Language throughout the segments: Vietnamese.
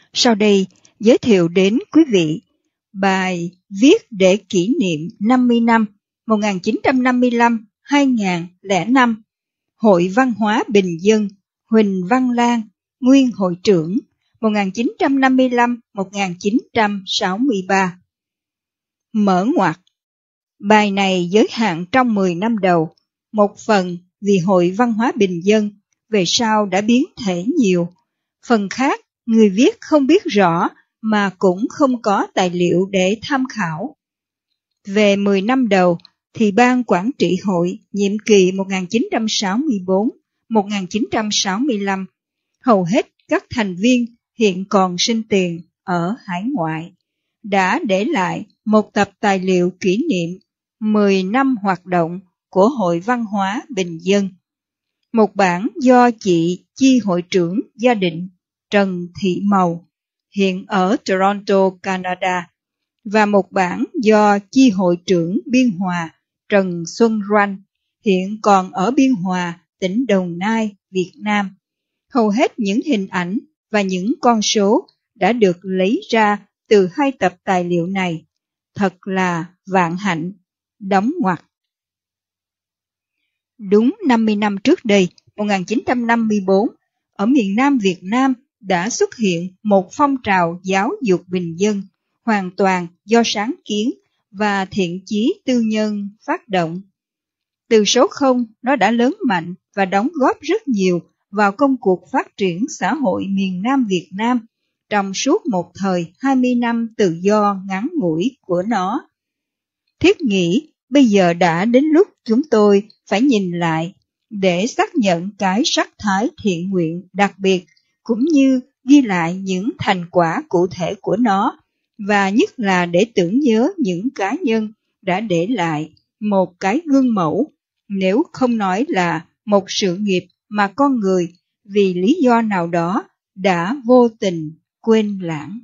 Sau đây, giới thiệu đến quý vị bài viết để kỷ niệm 50 năm 1955-2005 Hội Văn hóa Bình Dân Huỳnh Văn Lan, nguyên hội trưởng 1955-1963. Mở ngoặc. Bài này giới hạn trong 10 năm đầu, một phần vì Hội Văn hóa Bình Dân về sau đã biến thể nhiều, phần khác người viết không biết rõ mà cũng không có tài liệu để tham khảo. Về 10 năm đầu thì Ban Quản trị Hội nhiệm kỳ 1964-1965, hầu hết các thành viên hiện còn sinh tiền ở hải ngoại, đã để lại một tập tài liệu kỷ niệm 10 năm hoạt động của Hội Văn hóa Bình Dân. Một bản do chị chi hội trưởng gia định Trần Thị Màu, hiện ở Toronto, Canada, và một bản do chi hội trưởng Biên Hòa Trần Xuân Ranh, hiện còn ở Biên Hòa, tỉnh Đồng Nai, Việt Nam. Hầu hết những hình ảnh và những con số đã được lấy ra từ hai tập tài liệu này. Thật là vạn hạnh. Đóng ngoặc. Đúng 50 năm trước đây, 1954, ở miền Nam Việt Nam đã xuất hiện một phong trào giáo dục bình dân, hoàn toàn do sáng kiến và thiện chí tư nhân phát động. Từ số 0, nó đã lớn mạnh và đóng góp rất nhiều vào công cuộc phát triển xã hội miền Nam Việt Nam trong suốt một thời 20 năm tự do ngắn ngủi của nó. Thiết nghĩ bây giờ đã đến lúc chúng tôi phải nhìn lại để xác nhận cái sắc thái thiện nguyện đặc biệt, cũng như ghi lại những thành quả cụ thể của nó, và nhất là để tưởng nhớ những cá nhân đã để lại một cái gương mẫu, nếu không nói là một sự nghiệp mà con người vì lý do nào đó đã vô tình quên lãng.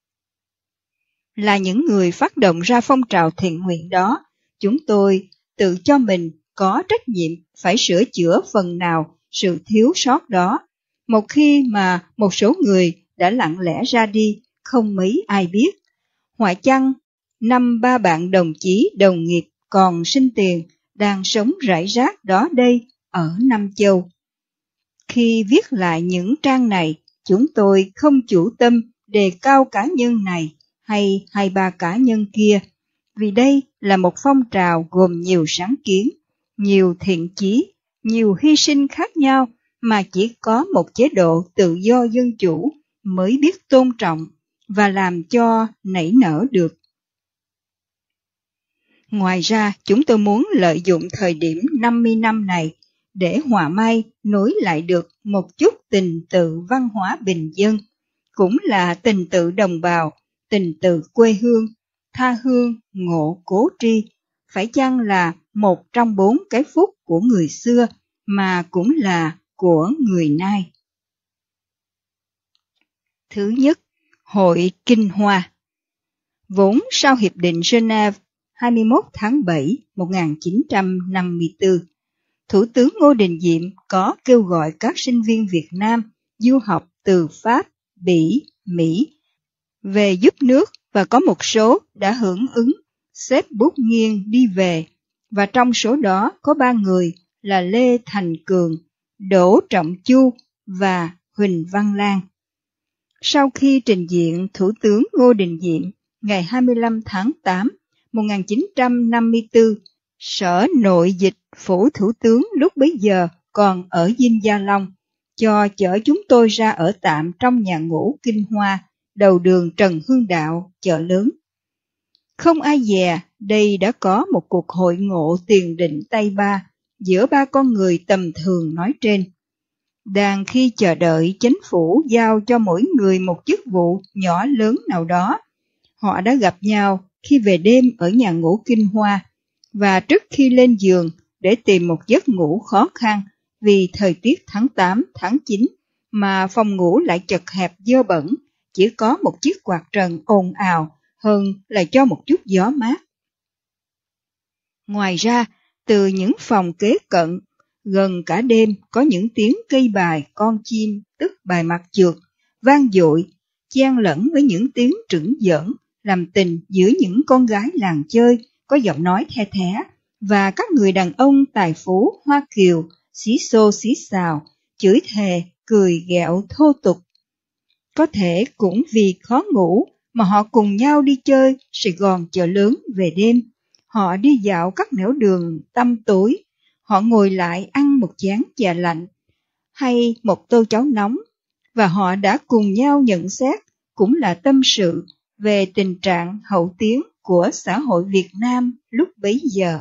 Là những người phát động ra phong trào thiện nguyện đó, chúng tôi tự cho mình có trách nhiệm phải sửa chữa phần nào sự thiếu sót đó, một khi mà một số người đã lặng lẽ ra đi, không mấy ai biết. Hoại chăng, 5-3 bạn đồng chí đồng nghiệp còn sinh tiền đang sống rải rác đó đây ở Nam Châu. Khi viết lại những trang này, chúng tôi không chủ tâm đề cao cá nhân này hay 2-3 cá nhân kia, vì đây là một phong trào gồm nhiều sáng kiến, nhiều thiện chí, nhiều hy sinh khác nhau, mà chỉ có một chế độ tự do dân chủ mới biết tôn trọng và làm cho nảy nở được. Ngoài ra, chúng tôi muốn lợi dụng thời điểm 50 năm này để họa may nối lại được một chút tình tự văn hóa bình dân, cũng là tình tự đồng bào, tình tự quê hương, tha hương, ngộ cố tri, phải chăng là một trong 4 cái phúc của người xưa mà cũng là của người nay. Thứ nhất, Hội Kinh Hoa. Vốn sau Hiệp định Geneva 21 tháng 7 1954, Thủ tướng Ngô Đình Diệm có kêu gọi các sinh viên Việt Nam du học từ Pháp, Bỉ, Mỹ về giúp nước, và có một số đã hưởng ứng xếp bút nghiêng đi về, và trong số đó có 3 người là Lê Thành Cường, Đỗ Trọng Chu và Huỳnh Văn Lan. Sau khi trình diện Thủ tướng Ngô Đình Diệm ngày 25 tháng 8 1954, Sở Nội dịch Phủ Thủ tướng lúc bấy giờ còn ở Dinh Gia Long cho chở chúng tôi ra ở tạm trong nhà ngũ Kinh Hoa, đầu đường Trần Hưng Đạo, chợ lớn. Không ai dè, đây đã có một cuộc hội ngộ tiền định Tây Ba giữa 3 con người tầm thường nói trên. Đang khi chờ đợi chính phủ giao cho mỗi người một chức vụ nhỏ lớn nào đó, họ đã gặp nhau khi về đêm ở nhà ngủ Kinh Hoa, và trước khi lên giường để tìm một giấc ngủ khó khăn vì thời tiết tháng 8, tháng 9, mà phòng ngủ lại chật hẹp dơ bẩn, chỉ có một chiếc quạt trần ồn ào hơn là cho một chút gió mát. Ngoài ra, từ những phòng kế cận, gần cả đêm có những tiếng cây bài con chim, tức bài mặt trượt, vang dội, chen lẫn với những tiếng trửng giỡn, làm tình giữa những con gái làng chơi có giọng nói the thé và các người đàn ông tài phú Hoa Kiều xí xô xí xào, chửi thề, cười ghẹo thô tục. Có thể cũng vì khó ngủ mà họ cùng nhau đi chơi Sài Gòn chợ lớn về đêm. Họ đi dạo các nẻo đường tăm tối. Họ ngồi lại ăn một chén trà lạnh hay một tô cháo nóng. Và họ đã cùng nhau nhận xét, cũng là tâm sự về tình trạng hậu tiến của xã hội Việt Nam lúc bấy giờ.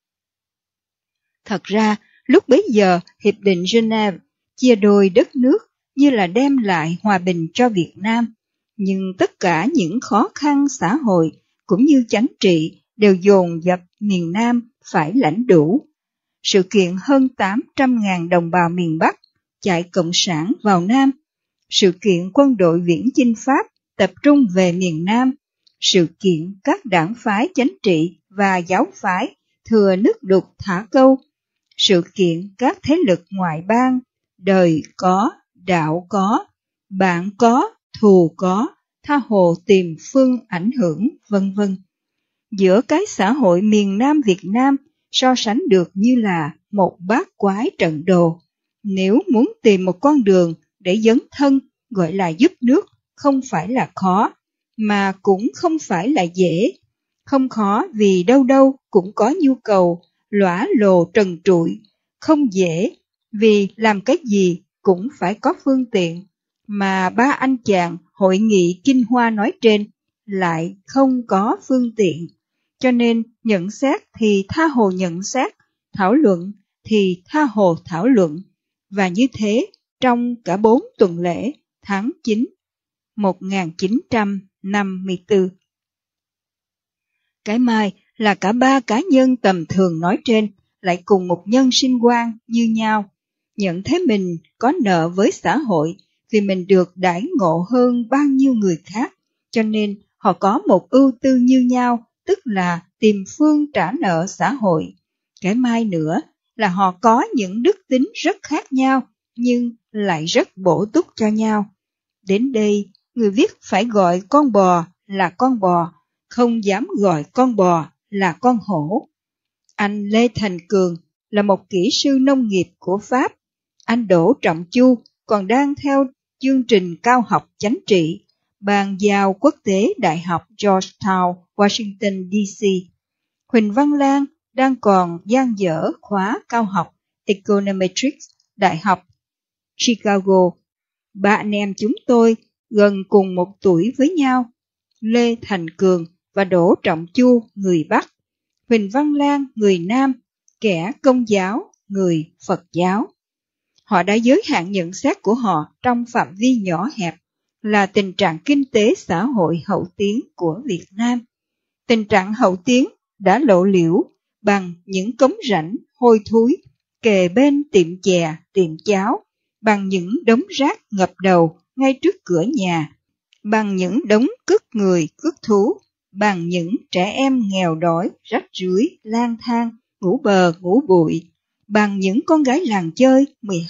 Thật ra, lúc bấy giờ, Hiệp định Geneva chia đôi đất nước như là đem lại hòa bình cho Việt Nam, nhưng tất cả những khó khăn xã hội cũng như chính trị đều dồn dập miền Nam phải lãnh đủ. Sự kiện hơn 800.000 đồng bào miền Bắc chạy cộng sản vào Nam, sự kiện quân đội viễn chinh Pháp tập trung về miền Nam, sự kiện các đảng phái chính trị và giáo phái thừa nước đục thả câu, sự kiện các thế lực ngoại bang, đời có, đạo có, bạn có, thù có, tha hồ tìm phương ảnh hưởng, vân vân. Giữa cái xã hội miền Nam Việt Nam so sánh được như là một bát quái trận đồ. Nếu muốn tìm một con đường để dấn thân gọi là giúp nước không phải là khó, mà cũng không phải là dễ. Không khó vì đâu đâu cũng có nhu cầu lõa lồ trần trụi, không dễ vì làm cái gì cũng phải có phương tiện, mà ba anh chàng hội nghị Kinh Hoa nói trên lại không có phương tiện. Cho nên nhận xét thì tha hồ nhận xét, thảo luận thì tha hồ thảo luận. Và như thế, trong cả 4 tuần lễ tháng 9, 1954. Cái mai là cả ba cá nhân tầm thường nói trên lại cùng một nhân sinh quan như nhau, nhận thấy mình có nợ với xã hội vì mình được đãi ngộ hơn bao nhiêu người khác, cho nên họ có một ưu tư như nhau, tức là tìm phương trả nợ xã hội. Cái mai nữa là họ có những đức tính rất khác nhau, nhưng lại rất bổ túc cho nhau. Đến đây, người viết phải gọi con bò là con bò, không dám gọi con bò là con hổ. Anh Lê Thành Cường là một kỹ sư nông nghiệp của Pháp. Anh Đỗ Trọng Chu còn đang theo chương trình cao học chính trị, bàn giao quốc tế Đại học Georgetown, Washington, D.C. Huỳnh Văn Lan đang còn dang dở khóa cao học Econometrics, Đại học Chicago. Ba anh em chúng tôi gần cùng một tuổi với nhau, Lê Thành Cường và Đỗ Trọng Chu người Bắc, Huỳnh Văn Lan người Nam, kẻ Công giáo, người Phật giáo. Họ đã giới hạn nhận xét của họ trong phạm vi nhỏ hẹp là tình trạng kinh tế xã hội hậu tiến của Việt Nam. Tình trạng hậu tiến đã lộ liễu bằng những cống rãnh hôi thối kề bên tiệm chè, tiệm cháo, bằng những đống rác ngập đầu ngay trước cửa nhà, bằng những đống cứt người, cứt thú, bằng những trẻ em nghèo đói, rách rưới, lang thang, ngủ bờ, ngủ bụi, bằng những con gái làng chơi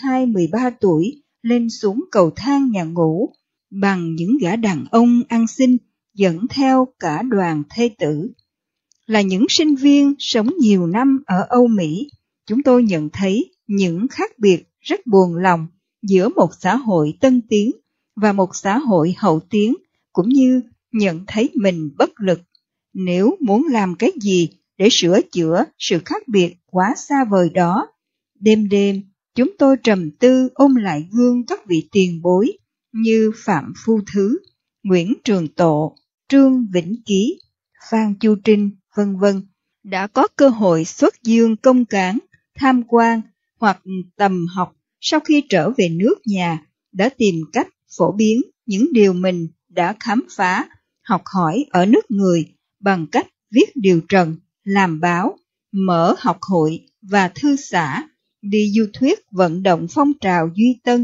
12-13 tuổi lên xuống cầu thang nhà ngủ, bằng những gã đàn ông ăn xin dẫn theo cả đoàn thê tử. Là những sinh viên sống nhiều năm ở Âu Mỹ, chúng tôi nhận thấy những khác biệt rất buồn lòng giữa một xã hội tân tiến và một xã hội hậu tiến, cũng như nhận thấy mình bất lực. Nếu muốn làm cái gì để sửa chữa sự khác biệt quá xa vời đó, đêm đêm chúng tôi trầm tư ôm lại gương các vị tiền bối như Phạm Phu Thứ, Nguyễn Trường Tộ, Trương Vĩnh Ký, Phan Chu Trinh, vân vân, đã có cơ hội xuất dương công cán, tham quan hoặc tầm học sau khi trở về nước nhà, đã tìm cách phổ biến những điều mình đã khám phá, học hỏi ở nước người bằng cách viết điều trần, làm báo, mở học hội và thư xã, đi du thuyết vận động phong trào Duy Tân.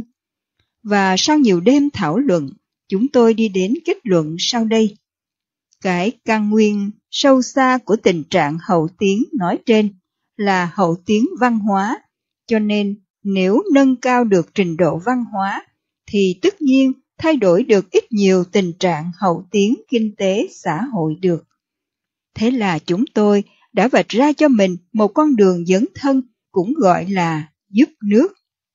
Và sau nhiều đêm thảo luận, chúng tôi đi đến kết luận sau đây. Cái căn nguyên sâu xa của tình trạng hậu tiến nói trên là hậu tiến văn hóa, cho nên nếu nâng cao được trình độ văn hóa, thì tất nhiên thay đổi được ít nhiều tình trạng hậu tiến kinh tế xã hội được. Thế là chúng tôi đã vạch ra cho mình một con đường dấn thân, cũng gọi là giúp nước.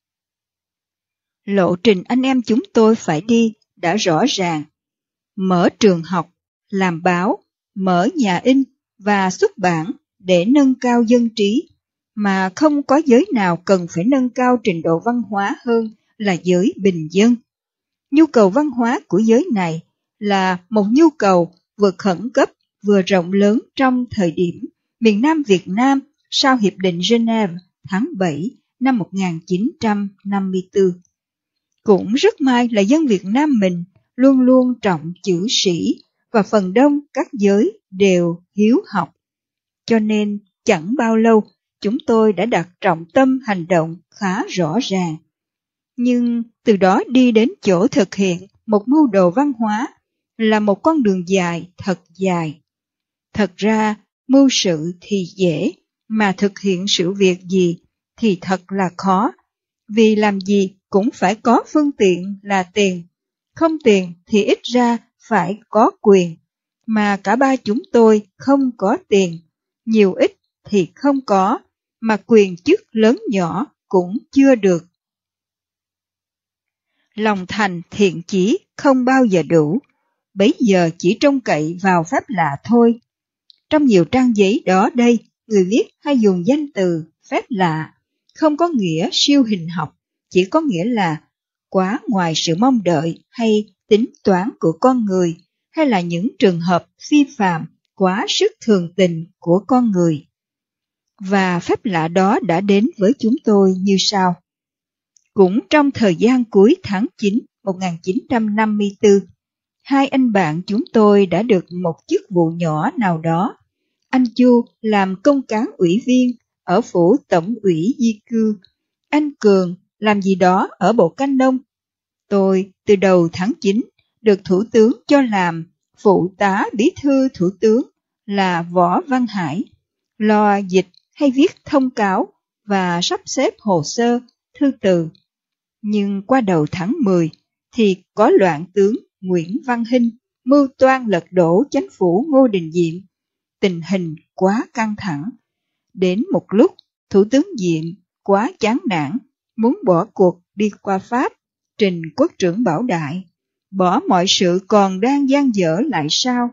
Lộ trình anh em chúng tôi phải đi đã rõ ràng. Mở trường học, làm báo, mở nhà in và xuất bản để nâng cao dân trí, mà không có giới nào cần phải nâng cao trình độ văn hóa hơn là giới bình dân. Nhu cầu văn hóa của giới này là một nhu cầu vừa khẩn cấp vừa rộng lớn trong thời điểm miền Nam Việt Nam sau Hiệp định Geneva tháng 7 năm 1954. Cũng rất may là dân Việt Nam mình luôn luôn trọng chữ sĩ và phần đông các giới đều hiếu học. Cho nên chẳng bao lâu chúng tôi đã đặt trọng tâm hành động khá rõ ràng. Nhưng từ đó đi đến chỗ thực hiện một mưu đồ văn hóa là một con đường dài, thật dài. Thật ra, mưu sự thì dễ, mà thực hiện sự việc gì thì thật là khó. Vì làm gì cũng phải có phương tiện là tiền. Không tiền thì ít ra phải có quyền. Mà cả ba chúng tôi không có tiền. Nhiều ít thì không có, mà quyền chức lớn nhỏ cũng chưa được. Lòng thành thiện chí không bao giờ đủ, bấy giờ chỉ trông cậy vào phép lạ thôi. Trong nhiều trang giấy đó đây, người viết hay dùng danh từ phép lạ, không có nghĩa siêu hình học, chỉ có nghĩa là quá ngoài sự mong đợi hay tính toán của con người, hay là những trường hợp phi phàm quá sức thường tình của con người. Và phép lạ đó đã đến với chúng tôi như sau. Cũng trong thời gian cuối tháng 9 1954, hai anh bạn chúng tôi đã được một chức vụ nhỏ nào đó. Anh Chu làm công cán ủy viên ở phủ tổng ủy di cư. Anh Cường làm gì đó ở Bộ Canh Nông. Tôi từ đầu tháng 9 được Thủ tướng cho làm phụ tá bí thư Thủ tướng là Võ Văn Hải, lo dịch hay viết thông cáo và sắp xếp hồ sơ, thư từ. Nhưng qua đầu tháng 10 thì có loạn tướng Nguyễn Văn Hinh mưu toan lật đổ chính phủ Ngô Đình Diệm. Tình hình quá căng thẳng. Đến một lúc, Thủ tướng Diệm quá chán nản, muốn bỏ cuộc đi qua Pháp, trình Quốc trưởng Bảo Đại, bỏ mọi sự còn đang dang dở lại sao?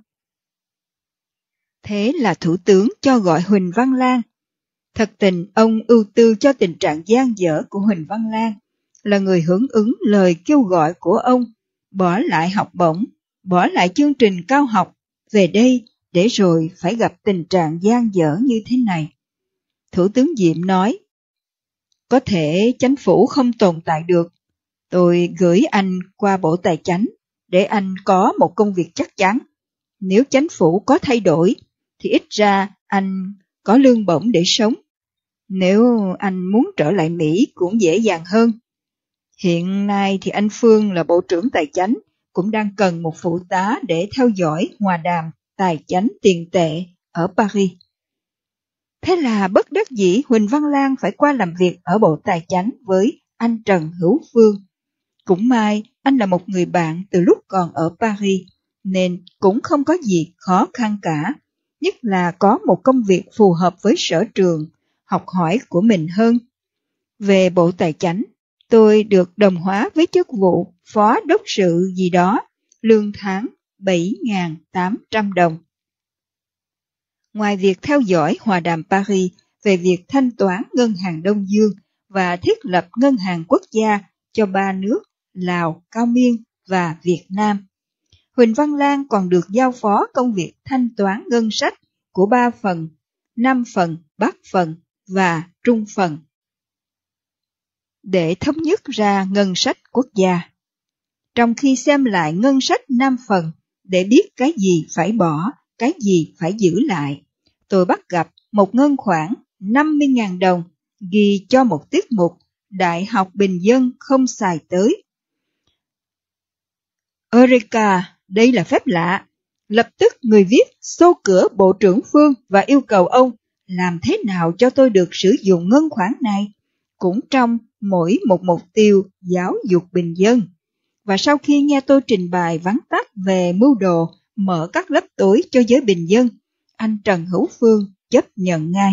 Thế là Thủ tướng cho gọi Huỳnh Văn Lan. Thật tình ông ưu tư cho tình trạng dang dở của Huỳnh Văn Lan, là người hưởng ứng lời kêu gọi của ông, bỏ lại học bổng, bỏ lại chương trình cao học, về đây để rồi phải gặp tình trạng dang dở như thế này. Thủ tướng Diệm nói, có thể chính phủ không tồn tại được, tôi gửi anh qua Bộ Tài chánh để anh có một công việc chắc chắn. Nếu chính phủ có thay đổi, thì ít ra anh có lương bổng để sống. Nếu anh muốn trở lại Mỹ cũng dễ dàng hơn. Hiện nay thì anh Phương là Bộ trưởng Tài chánh cũng đang cần một phụ tá để theo dõi hòa đàm tài chánh tiền tệ ở Paris. Thế là bất đắc dĩ Huỳnh Văn Lan phải qua làm việc ở Bộ Tài chánh với anh Trần Hữu Phương. Cũng may anh là một người bạn từ lúc còn ở Paris, nên cũng không có gì khó khăn cả, nhất là có một công việc phù hợp với sở trường, học hỏi của mình hơn. Về Bộ Tài chánh, tôi được đồng hóa với chức vụ phó đốc sự gì đó, lương tháng 7.800 đồng. Ngoài việc theo dõi hòa đàm Paris về việc thanh toán Ngân hàng Đông Dương và thiết lập Ngân hàng Quốc gia cho ba nước Lào, Cao Miên và Việt Nam, Huỳnh Văn Lan còn được giao phó công việc thanh toán ngân sách của 3 phần, Nam phần, Bắc phần và Trung phần, để thống nhất ra ngân sách quốc gia. Trong khi xem lại ngân sách Nam phần để biết cái gì phải bỏ, cái gì phải giữ lại, tôi bắt gặp một ngân khoản 50.000 đồng ghi cho một tiết mục Đại học Bình Dân không xài tới. Eureka, đây là phép lạ. Lập tức người viết xô cửa Bộ trưởng Phương và yêu cầu ông làm thế nào cho tôi được sử dụng ngân khoản này, cũng trong mỗi một mục tiêu giáo dục bình dân. Và sau khi nghe tôi trình bày vắn tắt về mưu đồ mở các lớp tối cho giới bình dân, anh Trần Hữu Phương chấp nhận ngay.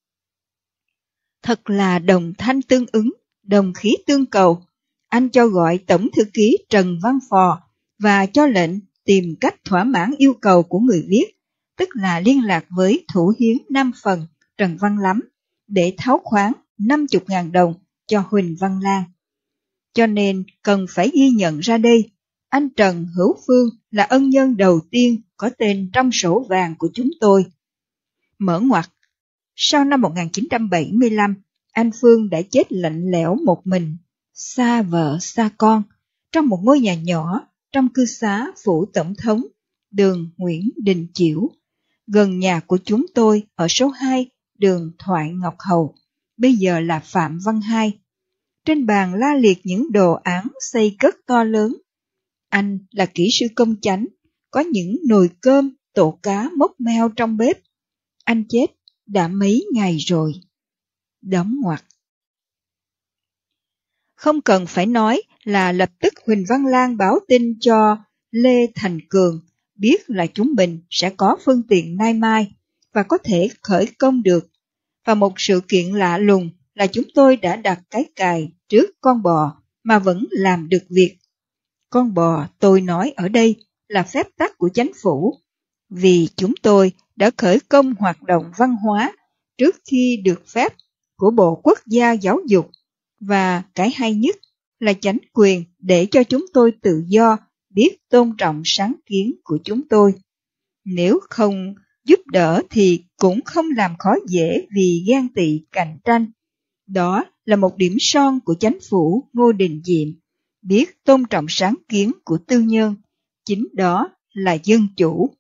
Thật là đồng thanh tương ứng, đồng khí tương cầu. Anh cho gọi Tổng thư ký Trần Văn Phò và cho lệnh tìm cách thỏa mãn yêu cầu của người viết, tức là liên lạc với thủ hiến Nam Phần Trần Văn Lắm để tháo khoán 50.000 đồng cho Huỳnh Văn Lan. Cho nên cần phải ghi nhận ra đây, anh Trần Hữu Phương là ân nhân đầu tiên có tên trong sổ vàng của chúng tôi. Mở ngoặt, sau năm 1975, anh Phương đã chết lạnh lẽo một mình, xa vợ xa con, trong một ngôi nhà nhỏ trong cư xá phủ tổng thống, đường Nguyễn Đình Chiểu, gần nhà của chúng tôi ở số 2, đường Thoại Ngọc Hầu, bây giờ là Phạm Văn Hai. Trên bàn la liệt những đồ án xây cất to lớn. Anh là kỹ sư công chánh, có những nồi cơm, tổ cá mốc meo trong bếp. Anh chết đã mấy ngày rồi. Đóng ngoặc. Không cần phải nói là lập tức Huỳnh Văn Lan báo tin cho Lê Thành Cường biết là chúng mình sẽ có phương tiện nay mai và có thể khởi công được. Và một sự kiện lạ lùng là chúng tôi đã đặt cái cài trước con bò mà vẫn làm được việc. Con bò tôi nói ở đây là phép tắc của chính phủ, vì chúng tôi đã khởi công hoạt động văn hóa trước khi được phép của Bộ Quốc gia Giáo dục, và cái hay nhất là chánh quyền để cho chúng tôi tự do biết tôn trọng sáng kiến của chúng tôi. Nếu không giúp đỡ thì cũng không làm khó dễ vì ghen tị cạnh tranh. Đó là một điểm son của chính phủ Ngô Đình Diệm, biết tôn trọng sáng kiến của tư nhân, chính đó là dân chủ.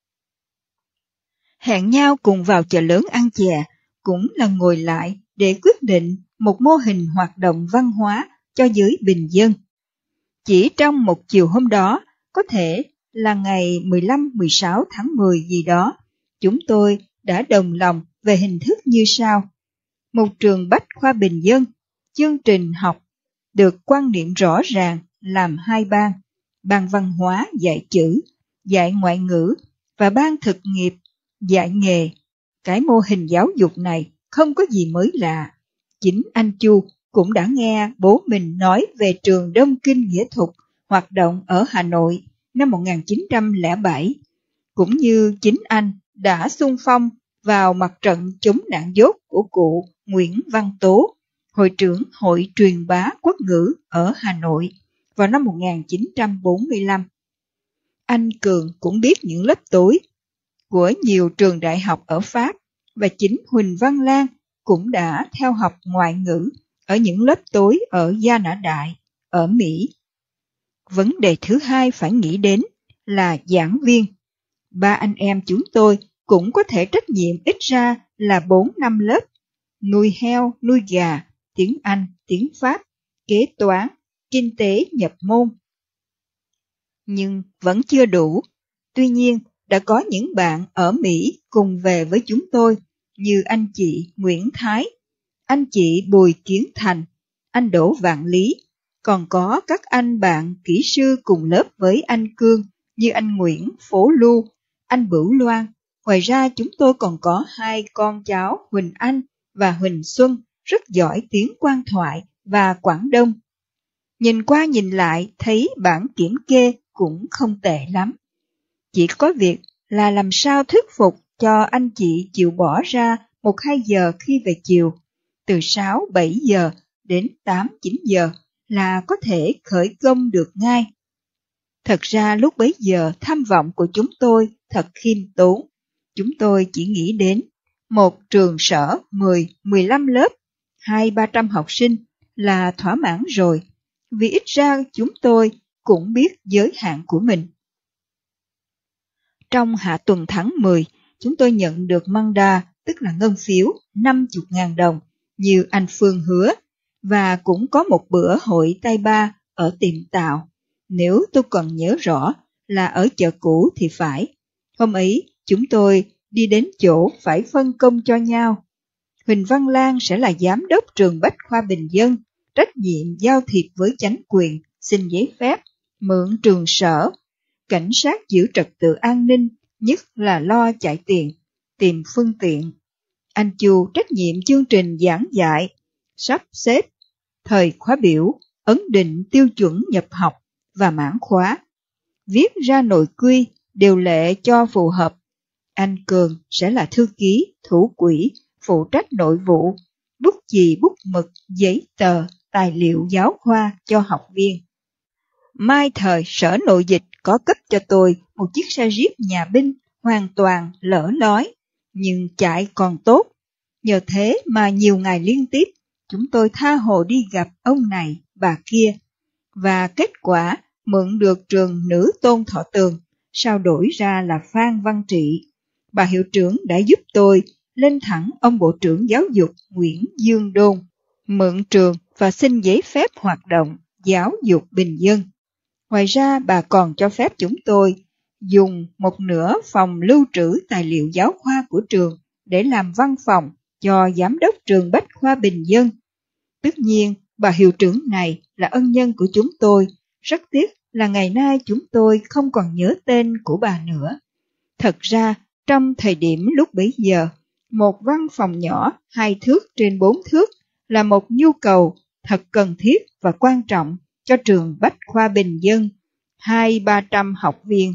Hẹn nhau cùng vào chợ lớn ăn chè, cũng là ngồi lại để quyết định một mô hình hoạt động văn hóa cho giới bình dân. Chỉ trong một chiều hôm đó, có thể là ngày 15-16 tháng 10 gì đó, chúng tôi đã đồng lòng về hình thức như sau. Một trường bách khoa bình dân, chương trình học được quan niệm rõ ràng làm hai ban, ban văn hóa dạy chữ, dạy ngoại ngữ và ban thực nghiệp, dạy nghề. Cái mô hình giáo dục này không có gì mới lạ. Chính anh Chu cũng đã nghe bố mình nói về trường Đông Kinh Nghĩa Thục hoạt động ở Hà Nội năm 1907, cũng như chính anh đã xung phong vào mặt trận chống nạn dốt của cụ Nguyễn Văn Tố, hội trưởng Hội truyền bá quốc ngữ ở Hà Nội vào năm 1945. Anh Cường cũng biết những lớp tối của nhiều trường đại học ở Pháp, và chính Huỳnh Văn Lan cũng đã theo học ngoại ngữ ở những lớp tối ở Gia Nã Đại, ở Mỹ. Vấn đề thứ hai phải nghĩ đến là giảng viên. Ba anh em chúng tôi cũng có thể trách nhiệm ít ra là 4-5 lớp, nuôi heo, nuôi gà, tiếng Anh, tiếng Pháp, kế toán, kinh tế nhập môn. Nhưng vẫn chưa đủ. Tuy nhiên, đã có những bạn ở Mỹ cùng về với chúng tôi, như anh chị Nguyễn Thái, anh chị Bùi Kiến Thành, anh Đỗ Vạn Lý, còn có các anh bạn kỹ sư cùng lớp với anh Cương như anh Nguyễn Phố Lưu, anh Bửu Loan. Ngoài ra chúng tôi còn có hai con cháu Huỳnh Anh và Huỳnh Xuân rất giỏi tiếng Quan thoại và Quảng Đông. Nhìn qua nhìn lại thấy bản kiểm kê cũng không tệ lắm. Chỉ có việc là làm sao thuyết phục cho anh chị chịu bỏ ra 1-2 giờ khi về chiều, từ 6-7 giờ đến 8-9 giờ là có thể khởi công được ngay. Thật ra lúc bấy giờ tham vọng của chúng tôi thật khiêm tốn. Chúng tôi chỉ nghĩ đến một trường sở 10-15 lớp, 200-300 học sinh là thỏa mãn rồi, vì ít ra chúng tôi cũng biết giới hạn của mình. Trong hạ tuần tháng 10, chúng tôi nhận được manda, tức là ngân phiếu 50.000 đồng, như anh Phương hứa, và cũng có một bữa hội tay ba ở tiệm Tàu. Nếu tôi còn nhớ rõ là ở chợ cũ thì phải. Hôm ấy, chúng tôi đi đến chỗ phải phân công cho nhau. Huỳnh Văn Lan sẽ là giám đốc trường Bách khoa Bình dân, trách nhiệm giao thiệp với chánh quyền, xin giấy phép, mượn trường sở, cảnh sát giữ trật tự an ninh, nhất là lo chạy tiền, tìm phương tiện. Anh Chu trách nhiệm chương trình giảng dạy, sắp xếp, thời khóa biểu, ấn định tiêu chuẩn nhập học và mãn khóa, viết ra nội quy, điều lệ cho phù hợp. Anh Cường sẽ là thư ký, thủ quỹ, phụ trách nội vụ, bút chì bút mực, giấy tờ, tài liệu giáo khoa cho học viên. Mai thời Sở Nội Dịch có cấp cho tôi một chiếc xe Jeep nhà binh hoàn toàn lỡ lói, nhưng chạy còn tốt. Nhờ thế mà nhiều ngày liên tiếp, chúng tôi tha hồ đi gặp ông này, bà kia. Và kết quả mượn được trường nữ Tôn Thọ Tường, sao đổi ra là Phan Văn Trị. Bà hiệu trưởng đã giúp tôi lên thẳng ông Bộ trưởng Giáo dục Nguyễn Dương Đôn, mượn trường và xin giấy phép hoạt động giáo dục bình dân. Ngoài ra bà còn cho phép chúng tôi dùng một nửa phòng lưu trữ tài liệu giáo khoa của trường để làm văn phòng cho giám đốc trường Bách Khoa Bình Dân. Tất nhiên, bà hiệu trưởng này là ân nhân của chúng tôi, rất tiếc là ngày nay chúng tôi không còn nhớ tên của bà nữa. Thật ra, trong thời điểm lúc bấy giờ, một văn phòng nhỏ 2 thước trên 4 thước là một nhu cầu thật cần thiết và quan trọng cho trường Bách Khoa Bình Dân, 200-300 học viên.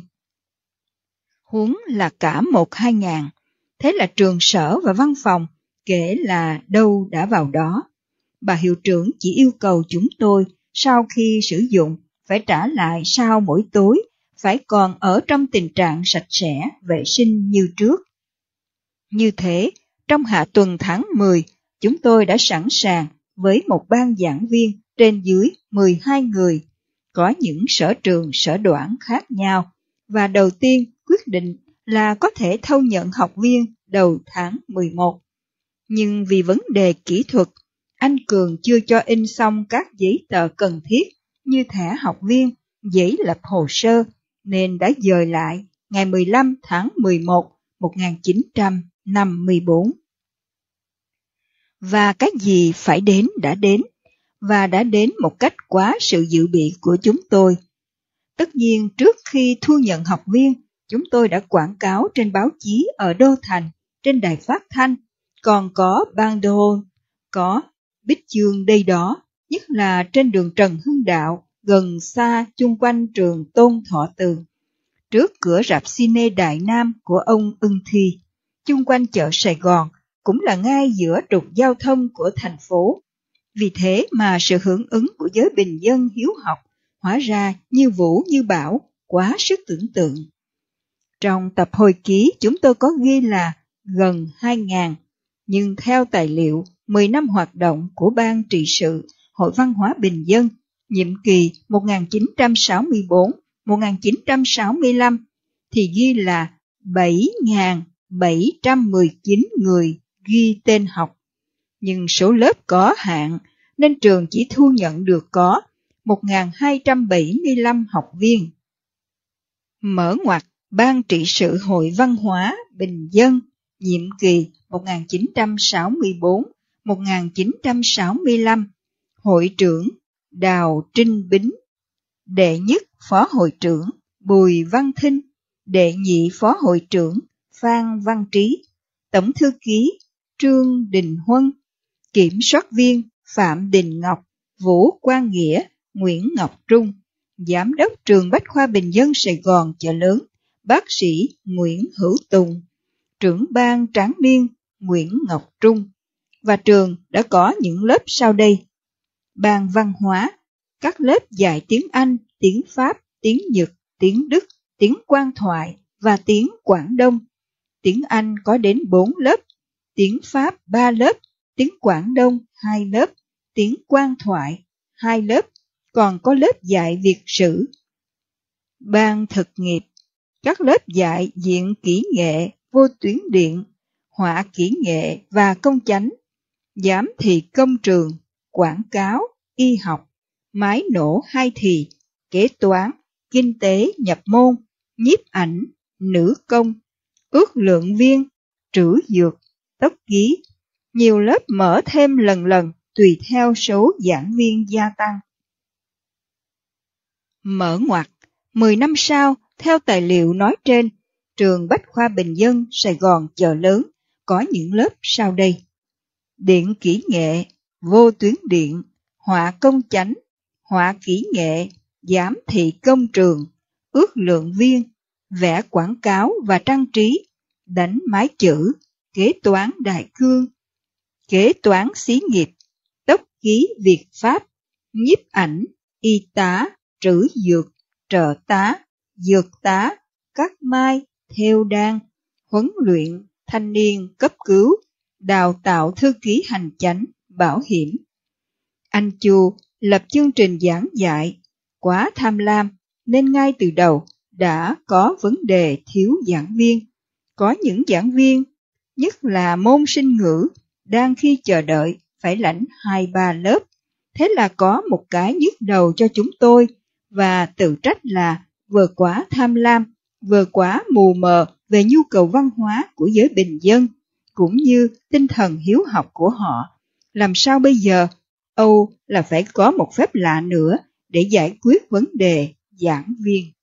Huống là cả 1-2 ngàn, thế là trường sở và văn phòng, kể là đâu đã vào đó. Bà hiệu trưởng chỉ yêu cầu chúng tôi sau khi sử dụng phải trả lại sau mỗi tối, phải còn ở trong tình trạng sạch sẽ, vệ sinh như trước. Như thế, trong hạ tuần tháng 10, chúng tôi đã sẵn sàng với một ban giảng viên trên dưới 12 người, có những sở trường sở đoản khác nhau, và đầu tiên quyết định là có thể thâu nhận học viên đầu tháng 11. Nhưng vì vấn đề kỹ thuật, anh Cường chưa cho in xong các giấy tờ cần thiết như thẻ học viên, giấy lập hồ sơ, nên đã dời lại ngày 15 tháng 11, 1954. Và cái gì phải đến đã đến, và đã đến một cách quá sự dự bị của chúng tôi. Tất nhiên, trước khi thu nhận học viên, chúng tôi đã quảng cáo trên báo chí ở Đô Thành, trên đài phát thanh, còn có banderole, có bích chương đây đó, nhất là trên đường Trần Hưng Đạo, gần xa chung quanh trường Tôn Thọ Tường, trước cửa rạp cine Đại Nam của ông Ưng Thi, chung quanh chợ Sài Gòn, cũng là ngay giữa trục giao thông của thành phố. Vì thế mà sự hưởng ứng của giới bình dân hiếu học hóa ra như vũ như bão, quá sức tưởng tượng. Trong tập hồi ký chúng tôi có ghi là gần 2.000, nhưng theo tài liệu 10 năm hoạt động của Ban trị sự Hội Văn hóa Bình Dân, nhiệm kỳ 1964-1965, thì ghi là 7.719 người ghi tên học. Nhưng số lớp có hạn, nên trường chỉ thu nhận được có 1.275 học viên. Mở ngoặt Ban trị sự Hội Văn hóa Bình Dân, nhiệm kỳ 1964-1965, hội trưởng Đào Trinh Bính, đệ nhất phó hội trưởng Bùi Văn Thinh, đệ nhị phó hội trưởng Phan Văn Trí, tổng thư ký Trương Đình Huân, kiểm soát viên Phạm Đình Ngọc, Vũ Quang Nghĩa, Nguyễn Ngọc Trung, giám đốc trường Bách Khoa Bình Dân Sài Gòn Chợ Lớn, bác sĩ Nguyễn Hữu Tùng, trưởng ban tráng niên Nguyễn Ngọc Trung. Và trường đã có những lớp sau đây: ban văn hóa, các lớp dạy tiếng Anh, tiếng Pháp, tiếng Nhật, tiếng Đức, tiếng Quan thoại và tiếng Quảng Đông. Tiếng Anh có đến 4 lớp, tiếng Pháp 3 lớp, tiếng Quảng Đông 2 lớp, tiếng Quan thoại 2 lớp, còn có lớp dạy Việt sử. Ban thực nghiệp, các lớp dạy diện kỹ nghệ, vô tuyến điện, họa kỹ nghệ và công chánh, giám thị công trường, quảng cáo, y học, máy nổ 2 thì, kế toán, kinh tế nhập môn, nhiếp ảnh, nữ công, ước lượng viên, trữ dược, tốc ký. Nhiều lớp mở thêm lần lần tùy theo số giảng viên gia tăng. Mở ngoặc, 10 năm sau, theo tài liệu nói trên, trường Bách khoa Bình dân Sài Gòn Chợ Lớn có những lớp sau đây: điện kỹ nghệ, vô tuyến điện, họa công chánh, họa kỹ nghệ, giám thị công trường, ước lượng viên, vẽ quảng cáo và trang trí, đánh máy chữ, kế toán đại cương, kế toán xí nghiệp, tốc ký Việt Pháp, nhiếp ảnh, y tá, trữ dược, trợ tá, dược tá, cắt mai, thêu đan, huấn luyện, thanh niên cấp cứu, đào tạo thư ký hành chánh, bảo hiểm. Anh Chu lập chương trình giảng dạy, quá tham lam nên ngay từ đầu đã có vấn đề thiếu giảng viên. Có những giảng viên, nhất là môn sinh ngữ, đang khi chờ đợi phải lãnh 2-3 lớp. Thế là có một cái nhức đầu cho chúng tôi và tự trách là vừa quá tham lam, vừa quá mù mờ về nhu cầu văn hóa của giới bình dân, cũng như tinh thần hiếu học của họ. Làm sao bây giờ? Âu là phải có một phép lạ nữa để giải quyết vấn đề giảng viên.